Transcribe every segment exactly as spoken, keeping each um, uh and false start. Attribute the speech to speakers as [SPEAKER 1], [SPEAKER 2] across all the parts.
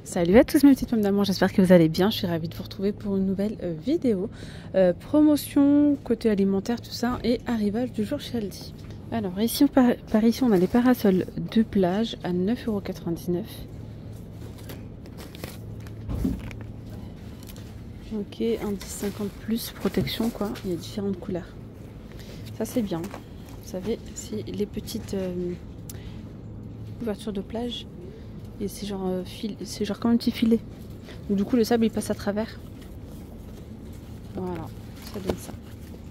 [SPEAKER 1] Salut à tous mes petites pommes d'amour, j'espère que vous allez bien. Je suis ravie de vous retrouver pour une nouvelle euh, vidéo. Euh, promotion, côté alimentaire, tout ça, et arrivage du jour chez Aldi. Alors ici, par, par ici, on a les parasols de plage à neuf euros quatre-vingt-dix-neuf. Ok, indice cinquante plus, protection quoi, il y a différentes couleurs. Ça c'est bien. Vous savez, c'est les petites euh, couvertures de plage. Et c'est genre, euh, fil... c'est genre comme un petit filet. Donc, du coup, le sable il passe à travers. Voilà, ça donne ça.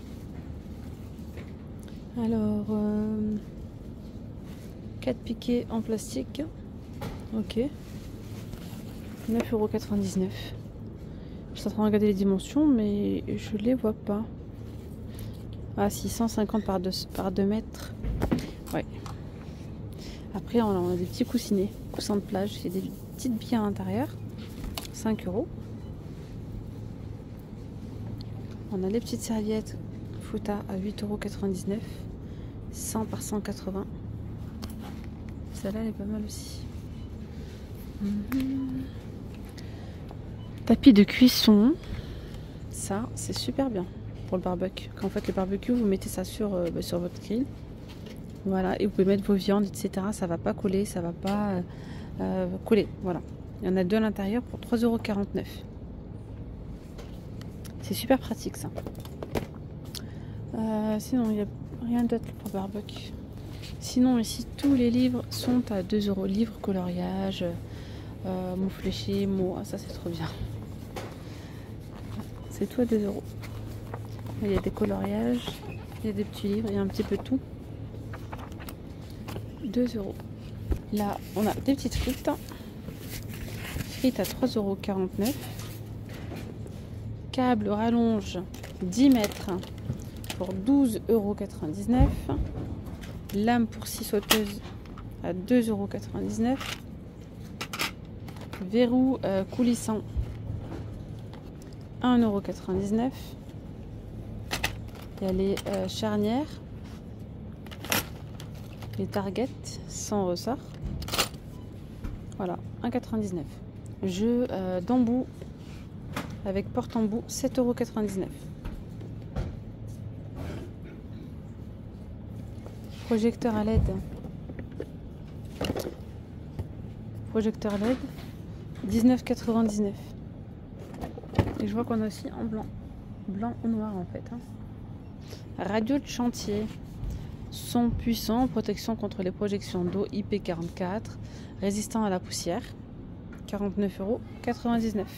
[SPEAKER 1] Alors, euh... quatre piquets en plastique. Ok. neuf euros quatre-vingt-dix-neuf. Je suis en train de regarder les dimensions, mais je les vois pas. Ah, si, cent cinquante par deux, par deux mètres. Ouais. Après, on a des petits coussinets, coussins de plage, il y a des petites billes à l'intérieur, cinq euros. On a les petites serviettes Fouta à huit euros quatre-vingt-dix-neuf, cent par cent quatre-vingts. Celle-là, elle est pas mal aussi. Mm-hmm. Tapis de cuisson, ça, c'est super bien pour le barbecue. Quand vous faites le barbecue, vous mettez ça sur, euh, bah, sur votre grill. Voilà, et vous pouvez mettre vos viandes, et cetera. Ça va pas coller, ça va pas euh, euh, coller. Voilà. Il y en a deux à l'intérieur pour trois euros quarante-neuf. C'est super pratique ça. Euh, sinon, il n'y a rien d'autre pour barbecue. Sinon, ici, tous les livres sont à deux euros. Livres, coloriage, euh, mots fléchés, mots. Ah, ça, c'est trop bien. C'est tout à deux euros. Il y a des coloriages, il y a des petits livres, il y a un petit peu de tout. deux euros. Là, on a des petites frites. Frites à trois euros quarante-neuf. Câble rallonge dix mètres pour douze euros quatre-vingt-dix-neuf. Lame pour scie sauteuse à deux euros quatre-vingt-dix-neuf. Verrou euh, coulissant un euro quatre-vingt-dix-neuf. Il y a les euh, charnières. Les targets sans ressort. Voilà, un euro quatre-vingt-dix-neuf. Jeu euh, d'embout avec porte-embout, sept euros quatre-vingt-dix-neuf. Projecteur à L E D. Projecteur L E D, dix-neuf euros quatre-vingt-dix-neuf. Et je vois qu'on a aussi en blanc. Blanc ou noir en fait. Hein. Radio de chantier. Son puissant, protection contre les projections d'eau I P quarante-quatre, résistant à la poussière, quarante-neuf euros quatre-vingt-dix-neuf.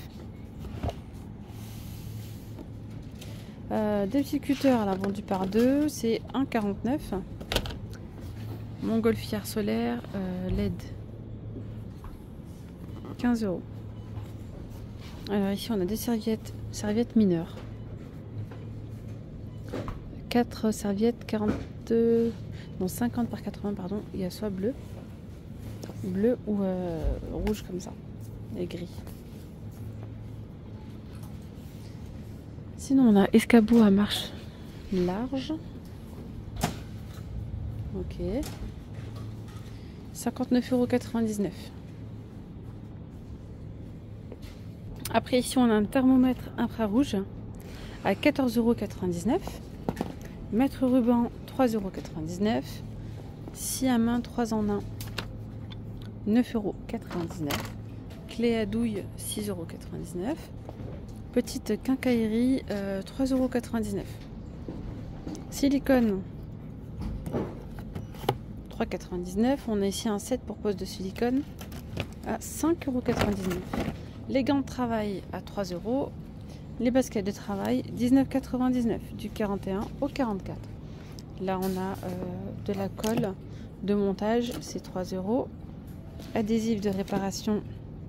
[SPEAKER 1] Euh, des petits cutters là, vendus par deux, c'est un euro quarante-neuf. Montgolfière solaire euh, L E D, quinze euros. Alors ici on a des serviettes, serviettes mineures. quatre serviettes, quarante-deux, non cinquante par quatre-vingts, pardon. Il y a soit bleu, bleu ou euh, rouge comme ça, et gris. Sinon, on a escabeau à marche large. Ok. cinquante-neuf euros quatre-vingt-dix-neuf. Après, ici, on a un thermomètre infrarouge à quatorze euros quatre-vingt-dix-neuf. Mètre ruban, trois euros quatre-vingt-dix-neuf. Scie à main, trois en un, neuf euros quatre-vingt-dix-neuf. Clé à douille, six euros quatre-vingt-dix-neuf. Petite quincaillerie, euh, trois euros quatre-vingt-dix-neuf. Silicone, trois euros quatre-vingt-dix-neuf. On a ici un set pour pose de silicone à cinq euros quatre-vingt-dix-neuf. Les gants de travail à trois euros. Les baskets de travail, dix-neuf euros quatre-vingt-dix-neuf, du quarante et un au quarante-quatre. Là, on a euh, de la colle de montage, c'est trois euros. Adhésif de réparation,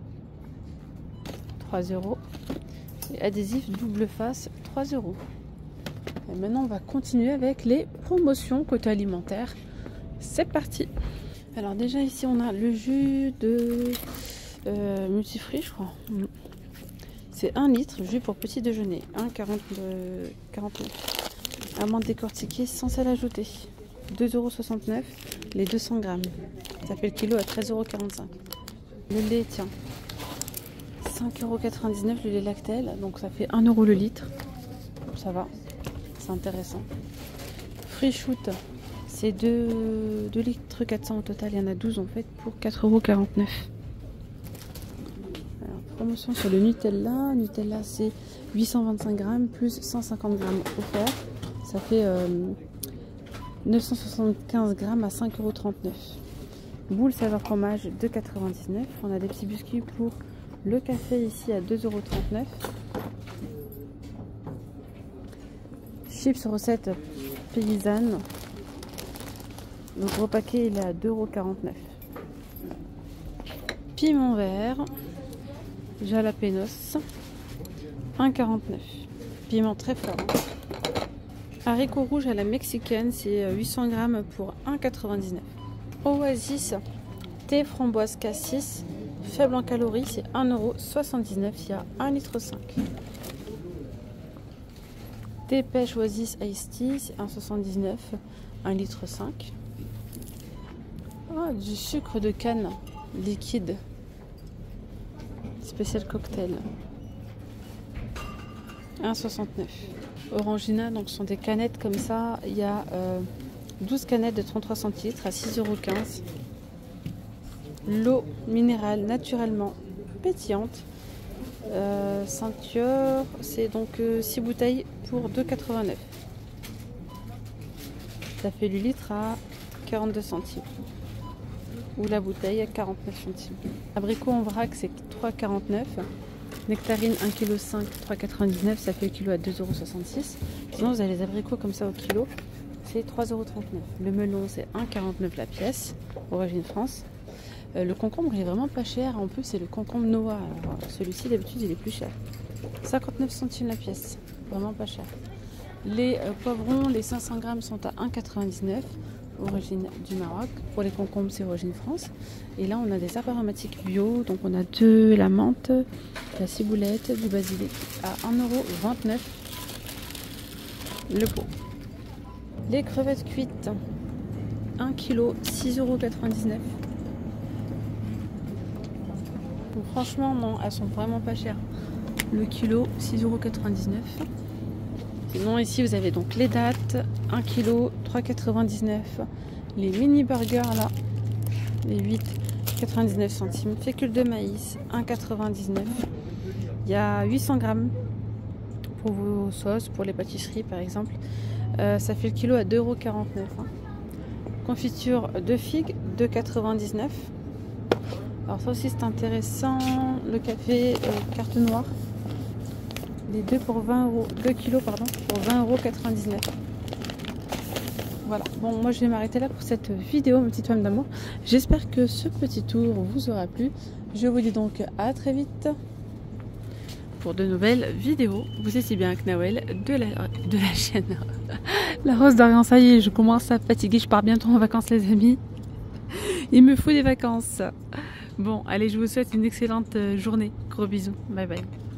[SPEAKER 1] trois euros. Et adhésif double face, trois euros. Et maintenant, on va continuer avec les promotions côté alimentaire. C'est parti. Alors déjà, ici, on a le jus de euh, multifruits, je crois. C'est un litre, jus pour petit déjeuner, un euro quarante-neuf. Amande décortiquée sans sel ajouté, deux euros soixante-neuf, les deux cents grammes. Ça fait le kilo à treize euros quarante-cinq. Le lait, tiens, cinq euros quatre-vingt-dix-neuf le lait Lactel, donc ça fait un euro le litre. Ça va, c'est intéressant. Free Shoot, c'est deux litres quatre cents au total, il y en a douze en fait pour quatre euros quarante-neuf. Alors, promotion sur le Nutella. Nutella c'est huit cent vingt-cinq grammes plus cent cinquante grammes offert. Ça fait euh, neuf cent soixante-quinze grammes à cinq euros trente-neuf. Boule saveur fromage deux euros quatre-vingt-dix-neuf. On a des petits biscuits pour le café ici à deux euros trente-neuf. Chips recette paysanne. Le gros paquet il est à deux euros quarante-neuf. Piment vert, jalapenos, un euro quarante-neuf. Piment très fort. Haricots rouges à la mexicaine, c'est huit cents grammes pour un euro quatre-vingt-dix-neuf. Oasis, thé framboise cassis, faible en calories, c'est un euro soixante-dix-neuf, il y a un litre cinq. Thé pêche Oasis Iced Tea, c'est un euro soixante-dix-neuf, un litre cinq. Oh, du sucre de canne liquide, spécial cocktail, un euro soixante-neuf. Orangina, donc ce sont des canettes comme ça, il y a euh, douze canettes de trente-trois centilitres à six euros quinze. L'eau minérale naturellement pétillante, euh, ceinture, c'est donc euh, six bouteilles pour deux euros quatre-vingt-neuf. Ça fait le litre à quarante-deux centimes. Ou la bouteille à quarante-neuf centimes. Abricot en vrac, c'est trois euros quarante-neuf. Nectarine un virgule cinq kilos, trois euros quatre-vingt-dix-neuf, ça fait le kilo à deux euros soixante-six. Sinon, vous avez les abricots comme ça au kilo, c'est trois euros trente-neuf. Le melon, c'est un euro quarante-neuf la pièce, origine France. Euh, le concombre, il est vraiment pas cher. En plus, c'est le concombre Noah. Celui-ci, d'habitude, il est plus cher. cinquante-neuf centimes la pièce, vraiment pas cher. Les euh, poivrons, les cinq cents grammes sont à un euro quatre-vingt-dix-neuf. Origine du Maroc. Pour les concombres, c'est origine France. Et là, on a des herbes aromatiques bio. Donc, on a de la menthe, de la ciboulette, du basilic à un euro vingt-neuf le pot. Les crevettes cuites, un kilo, six euros quatre-vingt-dix-neuf. Donc, franchement, non, elles sont vraiment pas chères. Le kilo, six euros quatre-vingt-dix-neuf. Sinon, ici, vous avez donc les dattes, un kilo, trois euros quatre-vingt-dix-neuf. Les mini burgers, là, les huit euros quatre-vingt-dix-neuf centimes. Fécule de maïs, un euro quatre-vingt-dix-neuf. Il y a huit cents grammes pour vos sauces, pour les pâtisseries, par exemple. Euh, ça fait le kilo à deux euros quarante-neuf. Hein. Confiture de figues, deux euros quatre-vingt-dix-neuf. Alors, ça aussi, c'est intéressant. Le café euh, carte noire. Les deux pour vingt euros, deux kilos pardon, pour vingt euros quatre-vingt-dix-neuf. Voilà, bon moi je vais m'arrêter là pour cette vidéo, ma petite femme d'amour. J'espère que ce petit tour vous aura plu. Je vous dis donc à très vite pour de nouvelles vidéos. Vous étiez bien avec Nawel de la, de la chaîne La Rose d'Orient. Ça y est, je commence à fatiguer, je pars bientôt en vacances les amis. Il me faut des vacances. Bon, allez, je vous souhaite une excellente journée. Gros bisous, bye bye.